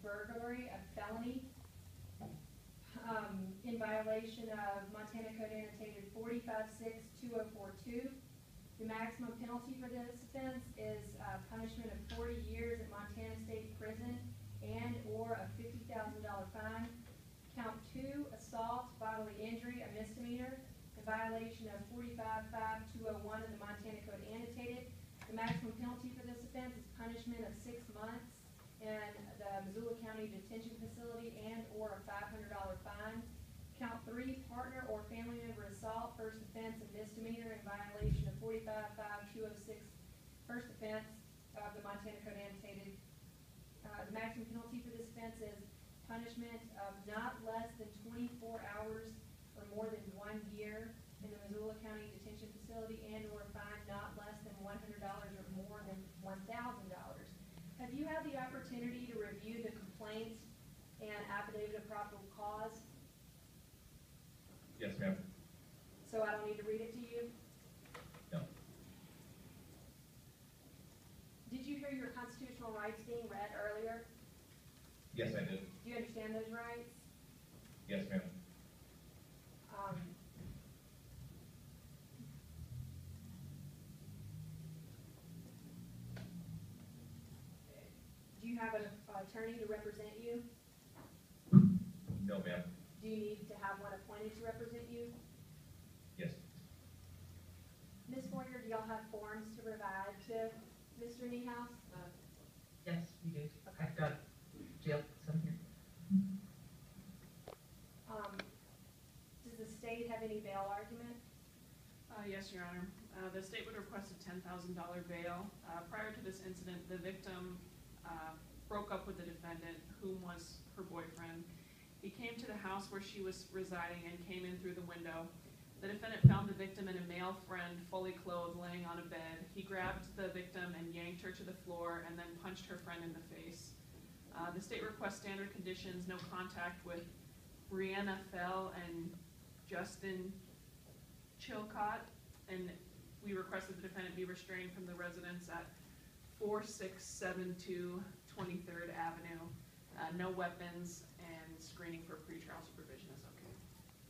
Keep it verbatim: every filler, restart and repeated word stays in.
burglary, a felony, um, in violation of Montana Code Annotated forty-five six two oh four two. The maximum penalty for this offense is uh, punishment of forty years at Montana State Prison and or a fifty thousand dollar fine. Count two, assault, bodily injury, a misdemeanor, in violation of forty-five five two oh one of the Montana Code Annotated. The maximum penalty for this offense is punishment of six months in the Missoula County Detention Facility and or a five hundred dollar fine. Count three, partner or family member assault, first offense and misdemeanor in violation of forty-five five two oh six, first offense of the Montana Code Annotated. Uh, the maximum penalty for this offense is punishment of not less than twenty-four hours or more than one year in the Missoula County Detention Facility and or a fine not less than one hundred dollars or more than one thousand dollars. Have you had the opportunity to review the complaint and affidavit of probable cause? Yes, ma'am. So I don't need to read it to you? No. Did you hear your constitutional rights being read earlier? Yes, I did. Do you understand those rights? Yes, ma'am. Um, do you have an uh, attorney to represent you? No, ma'am. Do you need to have one appointed to represent you? Yes. Miz Moyer, do y'all have forms to provide to Mister Niehaus? Uh, Yes, we do. Okay. I've got jail, some here. Um, does the state have any bail argument? Uh, yes, Your Honor. Uh, the state would request a ten thousand dollar bail. Uh, prior to this incident, the victim uh, broke up with the defendant, whom was her boyfriend. He came to the house where she was residing and came in through the window. The defendant found the victim and a male friend fully clothed laying on a bed. He grabbed the victim and yanked her to the floor and then punched her friend in the face. Uh, the state requests standard conditions, no contact with Brianna Fell and Justin Chilcott, and we request that the defendant be restrained from the residence at four six seven two twenty-third Avenue. Uh, no weapons and screening for pretrial supervision is